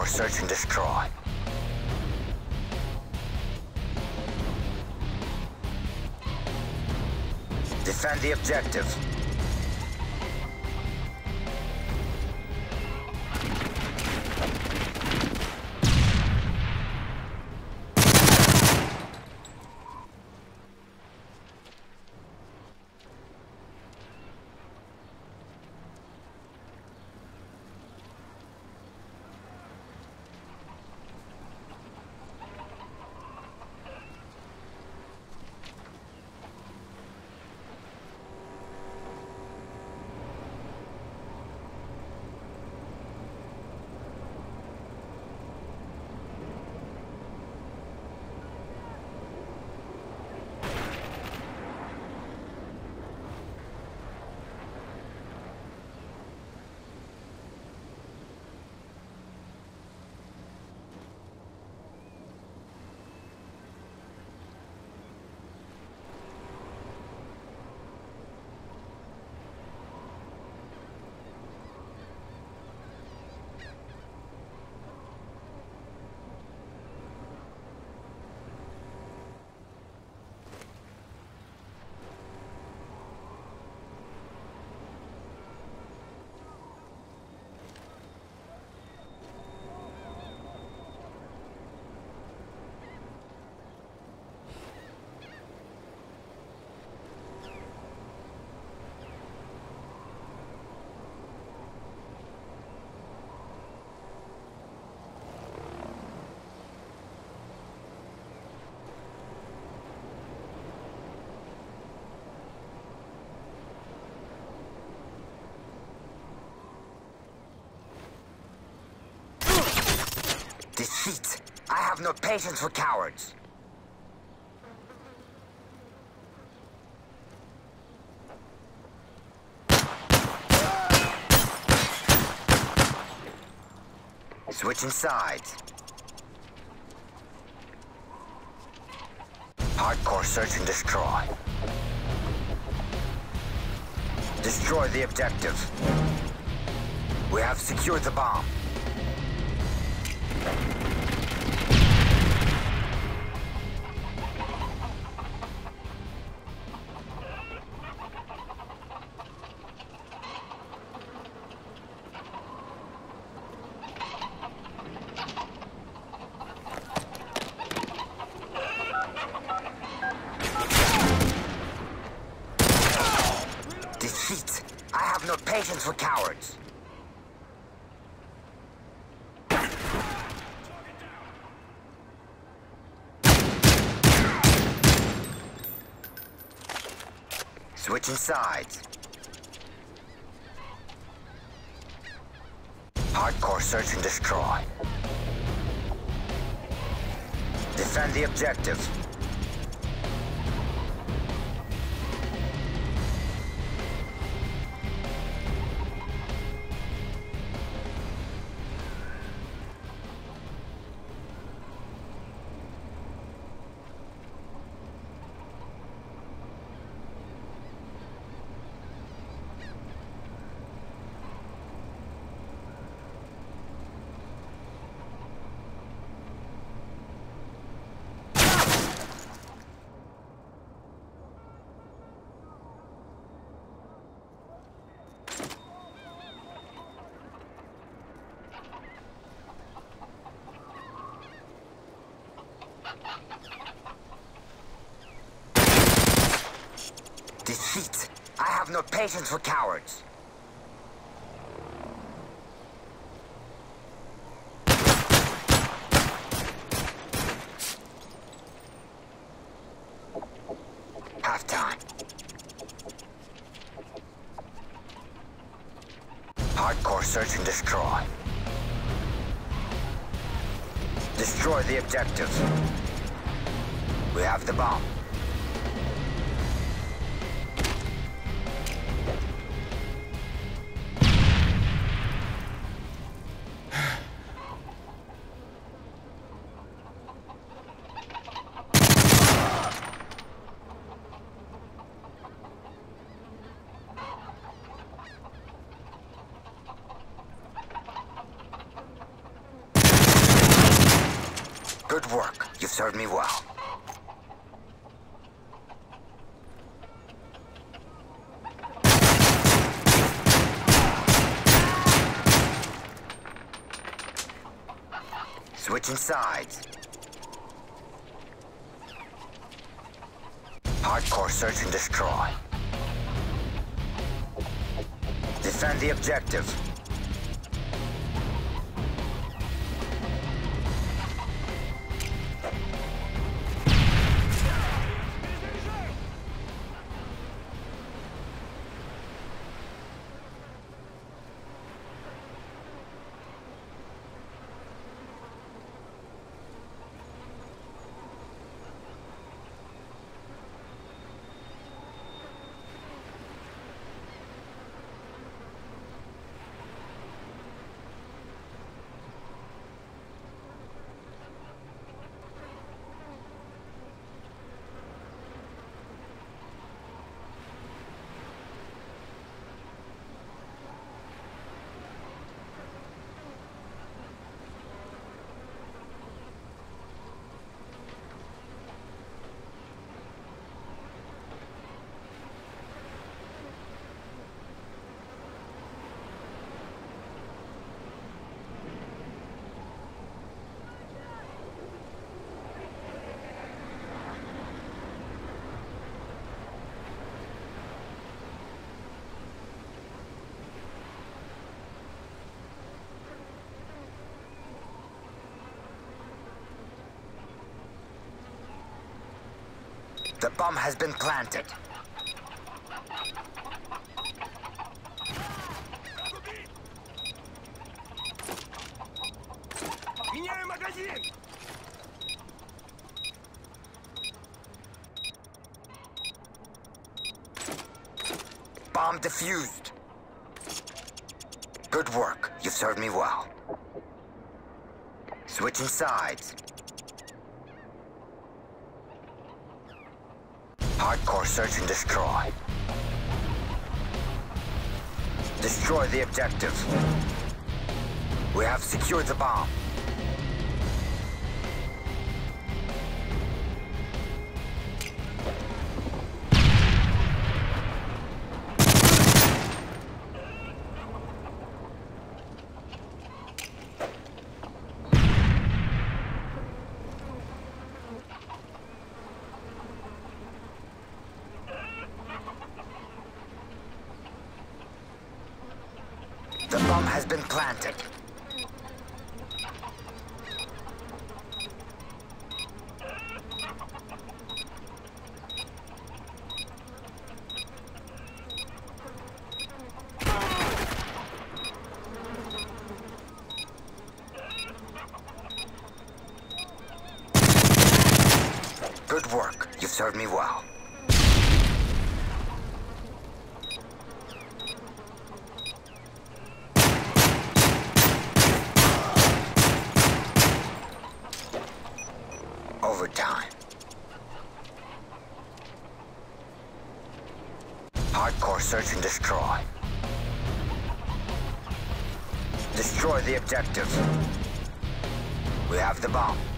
Hardcore search and destroy. Defend the objective. Defeat! I have no patience for cowards! Switching sides. Hardcore search and destroy. Destroy the objective. We have secured the bomb. Defeat! I have no patience for cowards! Switching sides. Hardcore search and destroy. Defend the objective. Defeat! I have no patience for cowards! Halftime. Hardcore search and destroy. Destroy the objective. We have the bomb. Good work. You've served me well. Switching sides. Hardcore search and destroy. Defend the objective. The bomb has been planted. Меняю магазин! Bomb defused. Good work. You've served me well. Switching sides. Hardcore search and destroy. Destroy the objective. We have secured the bomb. The bomb has been planted. Good work. You've served me well. Overtime. Hardcore search and destroy. Destroy the objective. We have the bomb.